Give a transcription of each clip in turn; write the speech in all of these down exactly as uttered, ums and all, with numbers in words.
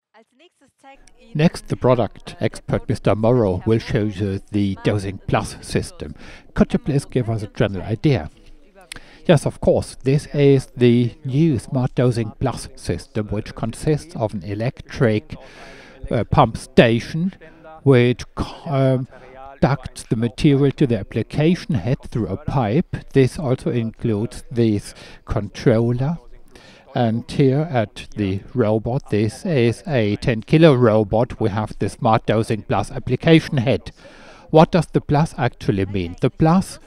Next, the product expert, Mister Morrow, will show you the Dosing Plus system. Could you please give us a general idea? Yes, of course. This is the new SmartDosing Plus system, which consists of an electric uh, pump station, which um, ducts the material to the application head through a pipe. This also includes this controller. And here at the robot, this is a ten kilo robot. We have the SmartDosing Plus application head. What does the plus actually mean? The plus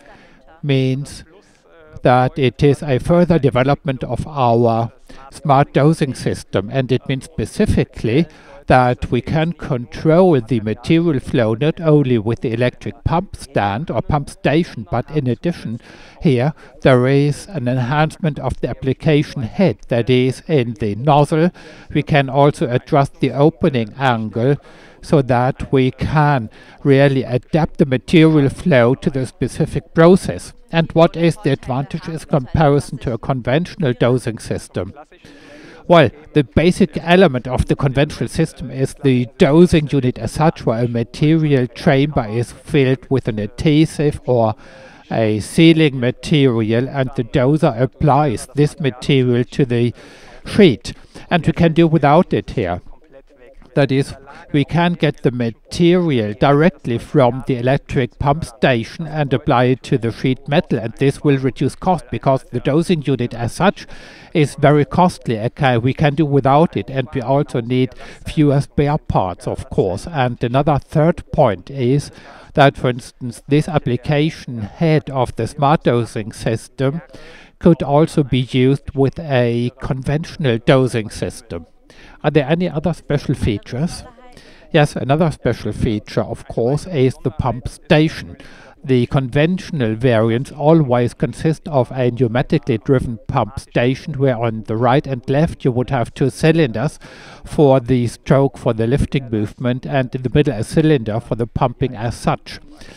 means that it is a further development of our smart dosing system, and it means specifically that we can control the material flow not only with the electric pump stand or pump station, but in addition here there is an enhancement of the application head, that is in the nozzle. We can also adjust the opening angle so that we can really adapt the material flow to the specific process. And what is the advantage in comparison to a conventional dosing system? Well, the basic element of the conventional system is the dosing unit as such, where a material chamber is filled with an adhesive or a sealing material, and the doser applies this material to the sheet. And we can do without it here. That is, we can get the material directly from the electric pump station and apply it to the sheet metal, and this will reduce cost because the dosing unit as such is very costly. Okay, we can do without it, and we also need fewer spare parts, of course. And another third point is that, for instance, this application head of the smart dosing system could also be used with a conventional dosing system. Are there any other special features? Yes, another special feature, of course, is the pump station. The conventional variants always consist of a pneumatically driven pump station, where on the right and left you would have two cylinders for the stroke for the lifting movement, and in the middle a cylinder for the pumping as such.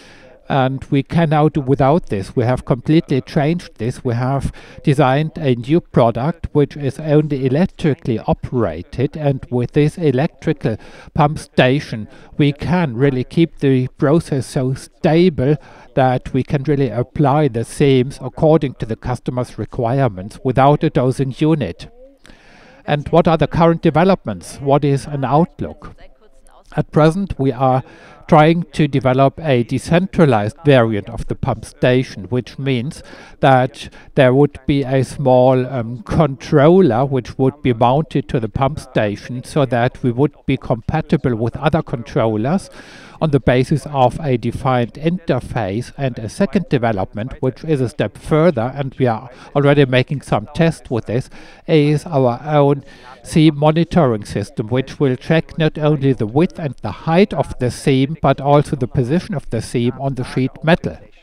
And we can now do without this. We have completely changed this. We have designed a new product which is only electrically operated, and with this electrical pump station we can really keep the process so stable that we can really apply the seams according to the customer's requirements without a dosing unit. And what are the current developments? What is an outlook? At present we are trying to develop a decentralized variant of the pump station, which means that there would be a small um, controller which would be mounted to the pump station, so that we would be compatible with other controllers on the basis of a defined interface. And a second development, which is a step further, and we are already making some tests with this, is our own seam monitoring system, which will check not only the width and the height of the seam, but also the position of the seam on the sheet metal.